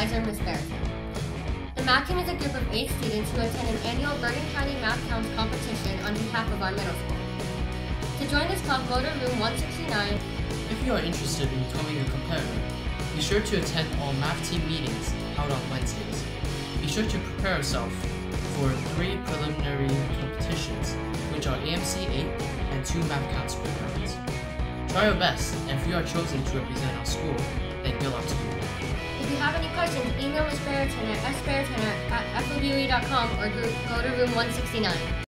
advisor, Ms. Barrington. The Math Team is a group of 8 students who attend an annual Bergen County Math Counts competition on behalf of our middle school. To join this club, go to room 169. If you are interested in becoming a competitor, be sure to attend all Math Team meetings held on Wednesdays. Be sure to prepare yourself for 3 preliminary competitions, which are AMC 8 and 2 Math Counts rounds. Try your best, and if you are chosen to represent our school, then good luck to you. If you have any questions, email Ms. Barrington at sbarrington@fobue.com or go to room 169.